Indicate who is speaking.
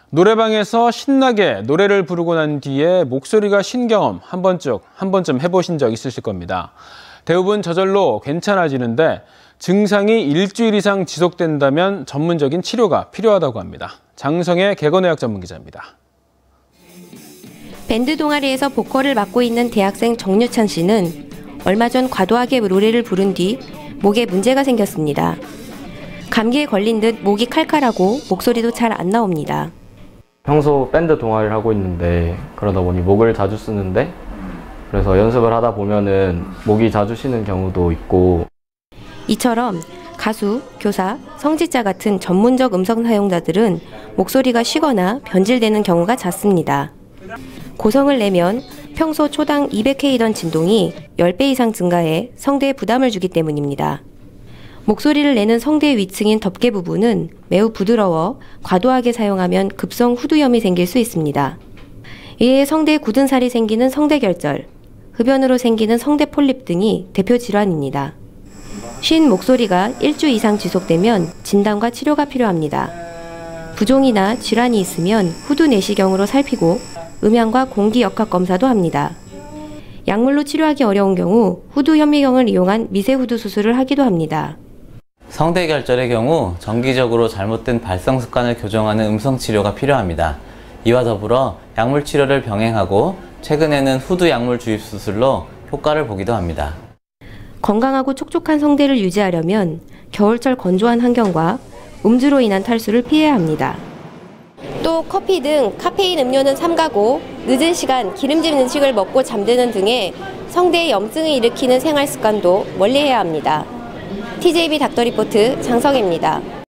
Speaker 1: 노래방에서 신나게 노래를 부르고 난 뒤에 목소리가 쉰 경험 한 번쯤 해보신 적 있으실 겁니다. 대부분 저절로 괜찮아지는데 증상이 일주일 이상 지속된다면 전문적인 치료가 필요하다고 합니다. 장성의 개건의학 전문기자입니다.
Speaker 2: 밴드 동아리에서 보컬을 맡고 있는 대학생 정유찬 씨는 얼마 전 과도하게 노래를 부른 뒤 목에 문제가 생겼습니다. 감기에 걸린 듯 목이 칼칼하고 목소리도 잘 안 나옵니다.
Speaker 3: 평소 밴드 동아리를 하고 있는데 그러다 보니 목을 자주 쓰는데 그래서 연습을 하다 보면은 목이 자주 쉬는 경우도 있고
Speaker 2: 이처럼 가수, 교사, 성직자 같은 전문적 음성 사용자들은 목소리가 쉬거나 변질되는 경우가 잦습니다. 고성을 내면 평소 초당 200K던 진동이 10배 이상 증가해 성대에 부담을 주기 때문입니다. 목소리를 내는 성대의 위층인 덮개 부분은 매우 부드러워 과도하게 사용하면 급성 후두염이 생길 수 있습니다. 이에 성대에 굳은 살이 생기는 성대결절, 흡연으로 생기는 성대 폴립 등이 대표 질환입니다. 쉰 목소리가 일주 이상 지속되면 진단과 치료가 필요합니다. 부종이나 질환이 있으면 후두 내시경으로 살피고 음향과 공기 역학 검사도 합니다. 약물로 치료하기 어려운 경우 후두 현미경을 이용한 미세후두 수술을 하기도 합니다.
Speaker 4: 성대결절의 경우 정기적으로 잘못된 발성 습관을 교정하는 음성 치료가 필요합니다. 이와 더불어 약물 치료를 병행하고 최근에는 후두 약물 주입 수술로 효과를 보기도 합니다.
Speaker 2: 건강하고 촉촉한 성대를 유지하려면 겨울철 건조한 환경과 음주로 인한 탈수를 피해야 합니다. 또 커피 등 카페인 음료는 삼가고 늦은 시간 기름진 음식을 먹고 잠드는 등의 성대에 염증을 일으키는 생활 습관도 멀리해야 합니다. TJB 닥터 리포트 장성혜입니다.